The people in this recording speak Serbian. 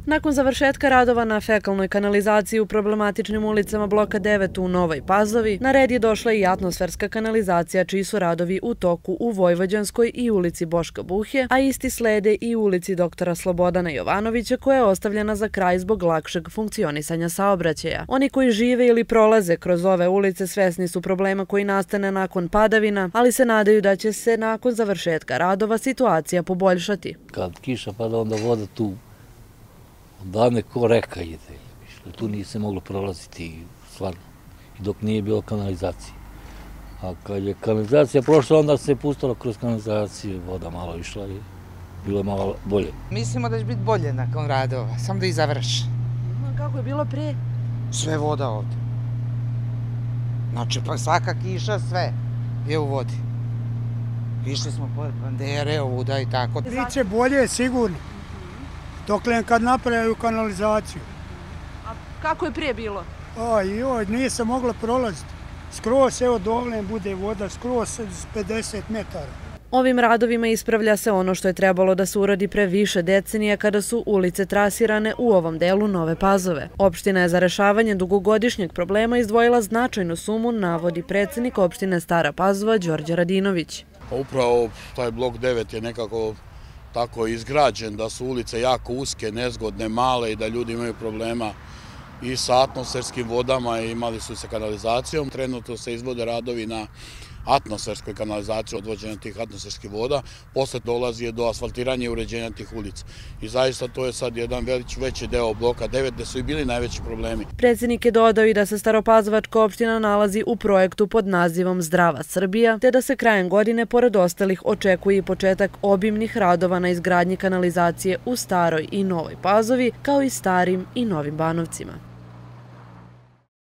Nakon završetka radova na fekalnoj kanalizaciji u problematičnim ulicama bloka 9 u Novoj Pazovi, na red je došla i atmosferska kanalizacija, čiji su radovi u toku u Vojvođanskoj i ulici Boška Buhe, a isti slede i u ulici doktora Slobodana Jovanovića, koja je ostavljena za kraj zbog lakšeg funkcionisanja saobraćaja. Oni koji žive ili prolaze kroz ove ulice svesni su problema koji nastane nakon padavina, ali se nadaju da će se nakon završetka radova situacija poboljšati. Kad kiša pada, onda voda tu odavne ko reka ide. Tu nije se moglo prolaziti stvarno, dok nije bilo kanalizacije. A kad je kanalizacija prošla, onda se pustilo kroz kanalizaciju, voda malo išla i bilo je malo bolje. Mislimo da će biti bolje nakon radova, samo da ih završi. Kako je bilo prije? Sve voda ovde. Znači, pa svaka kiša, sve je u vodi. Išli smo po bandere, ovuda i tako. Biće bolje, sigurno. Dokle kad napravaju kanalizaciju. A kako je prije bilo? Joj, nije se moglo prolaziti. Skroz, evo dovle bude voda, skroz 50 metara. Ovim radovima ispravlja se ono što je trebalo da se uradi pre više decenija kada su ulice trasirane u ovom delu Nove Pazove. Opština je za rešavanje dugogodišnjeg problema izdvojila značajnu sumu, navodi predsjednik opštine Stara Pazova Đorđe Radinović. Upravo taj blok 9 je nekako tako izgrađen da su ulice jako uske, nezgodne, male i da ljudi imaju problema i sa atmosferskim vodama i imali su se kanalizacijom. Trenutno se izvode radovi na atmosferskoj kanalizaciji, odvođenja tih atmosferskih voda. Posle dolazi do asfaltiranja i uređenja tih ulica. I zaista to je sad jedan veći deo bloka 9 gde su i bili najveći problemi. Predsjednik je dodao i da se Staropazovačka opština nalazi u projektu pod nazivom Zdrava Srbija, te da se krajem godine, pored ostalih, očekuje i početak obimnih radova na izgradnji kanalizacije u Staroj i Novoj Pazovi, kao i Starim i Novim Banovcima.